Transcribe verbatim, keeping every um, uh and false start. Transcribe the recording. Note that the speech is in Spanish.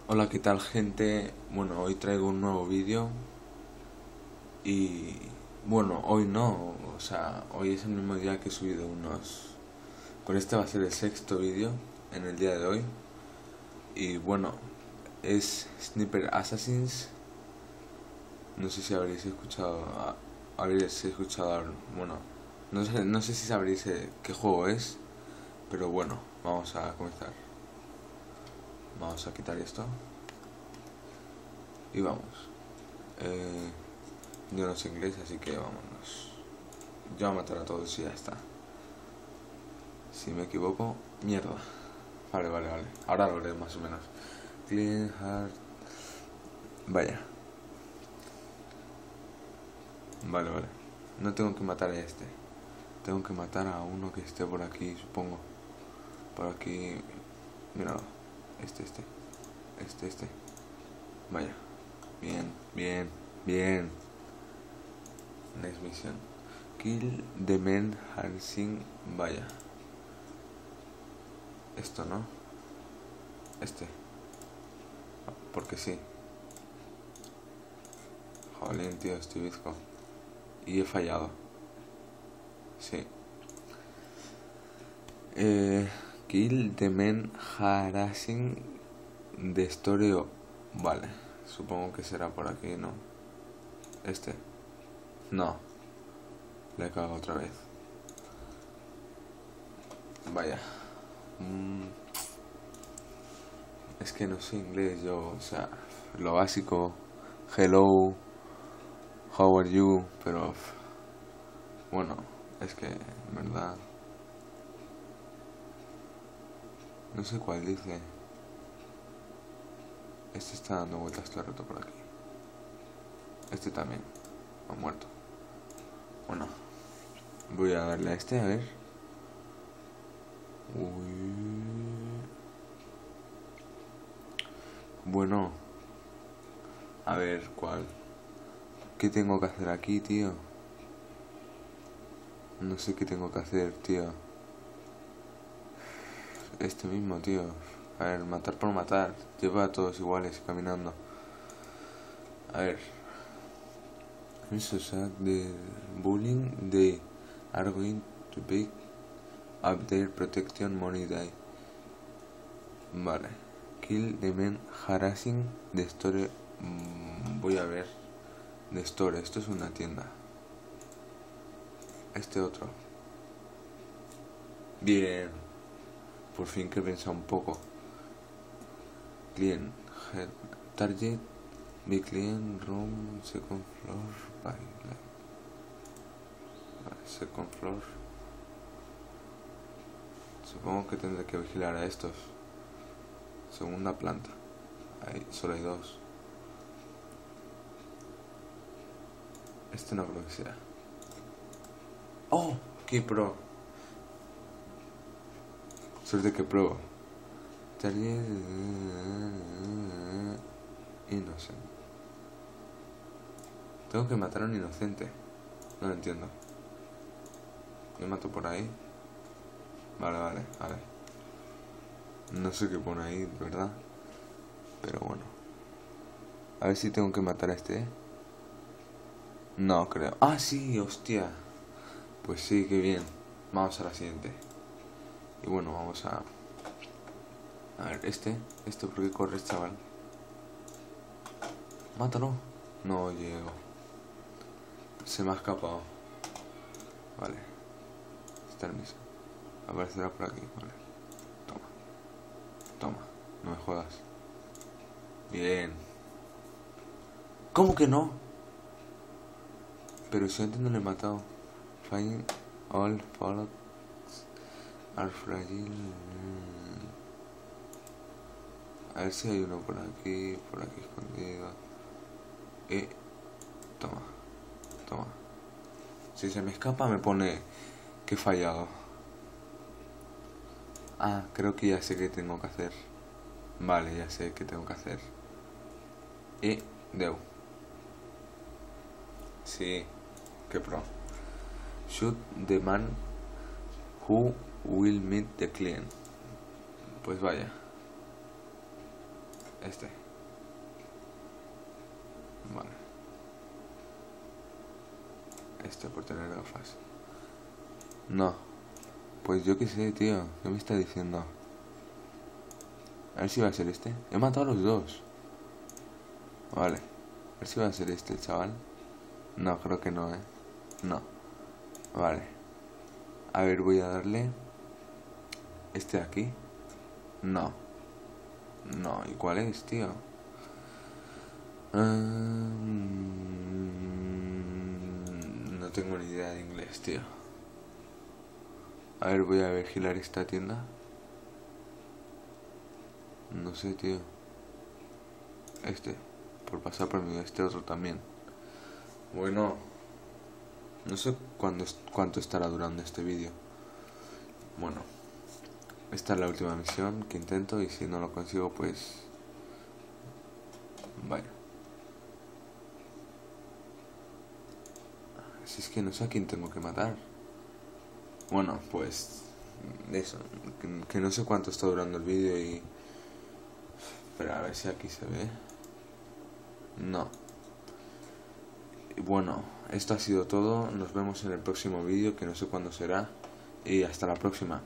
Hola, ¿qué tal, gente? Bueno, hoy traigo un nuevo vídeo y bueno, hoy no, o sea, hoy es el mismo día que he subido unos. Con este va a ser el sexto vídeo en el día de hoy y bueno, es Sniper Assassins. No sé si habréis escuchado, habréis escuchado, bueno, no sé, no sé si sabréis eh, qué juego es, pero bueno, vamos a comenzar. Vamos a quitar esto y vamos. Eh, yo no sé inglés, así que vámonos. Yo voy a matar a todos y ya está. Si me equivoco, mierda. Vale, vale, vale. Ahora lo leo más o menos. Clean Heart. Vaya. Vale, vale. No tengo que matar a este. Tengo que matar a uno que esté por aquí, supongo. Por aquí. Míralo. Este, este. Este, este. Vaya. Bien, bien, bien. Next mission. Kill the men harassing. Vaya. Esto, ¿no? Este. Porque sí. Joder, tío, estoy bizco. Y he fallado. Sí. Eh, kill the men harassing the story. Vale. Supongo que será por aquí, ¿no? Este. No. Le he cagado otra vez. Vaya. Mm. Es que no sé inglés yo, o sea, lo básico. Hello. How are you? Pero bueno, es que en verdad no sé cuál dice. Este está dando vueltas todo el rato por aquí. Este también ha muerto. Bueno, voy a darle a este, a ver. Uy. Bueno, a ver cuál. ¿Qué tengo que hacer aquí, tío? No sé qué tengo que hacer, tío. Este mismo, tío. A ver, matar por matar. Lleva a todos iguales caminando. A ver. Society the bullying, they are going to pick up their protection money day. Vale. Kill the men harassing the store. Mm, voy a ver. The store, esto es una tienda. Este otro. Bien. Por fin que he pensado un poco. Client. Target. Big client room. Second floor. Vale. Second floor. Supongo que tendré que vigilar a estos. Segunda planta. Ahí solo hay dos. Este no creo que sea. ¡Oh! ¡Qué pro! Suerte que pro. Inocente. Tengo que matar a un inocente. No lo entiendo. Me mato por ahí. Vale, vale, vale. No sé qué pone ahí, ¿verdad? Pero bueno. A ver si tengo que matar a este. No, creo. Ah, sí, hostia. Pues sí, qué bien. Vamos a la siguiente. Y bueno, vamos a... A ver, este. Este, ¿por qué corres, chaval? Mátalo. No llego. Se me ha escapado. Vale. Está el mismo. Aparecerá por aquí. Vale. Toma. Toma. No me jodas. Bien. ¿Cómo que no? Pero si antes no le he matado. Find all follows are fragile. A ver si hay uno por aquí, por aquí escondido. Eh, toma, toma. Si se me escapa me pone que he fallado. Ah, creo que ya sé qué tengo que hacer. Vale, ya sé qué tengo que hacer. Eh, deu. Sí, qué pro. Shoot the man who will meet the client. Pues vaya. Este. Vale. Este por tener gafas. No. Pues yo qué sé, tío. ¿Qué me está diciendo? A ver si va a ser este. He matado a los dos. Vale. A ver si va a ser este el chaval. No, creo que no, eh. No. Vale. A ver, voy a darle. Este de aquí. No. No, ¿y cuál es, tío? Um, no tengo ni idea de inglés, tío. A ver, voy a vigilar esta tienda. No sé, tío. Este. Por pasar por mí. Este otro también. Bueno. No sé cuándo, cuánto estará durando este vídeo. Bueno. Esta es la última misión que intento. Y si no lo consigo, pues... Vaya. Si es que no sé a quién tengo que matar. Bueno, pues... Eso. Que, que no sé cuánto está durando el vídeo y... Pero a ver si aquí se ve. No. Y bueno, esto ha sido todo. Nos vemos en el próximo vídeo, que no sé cuándo será. Y hasta la próxima.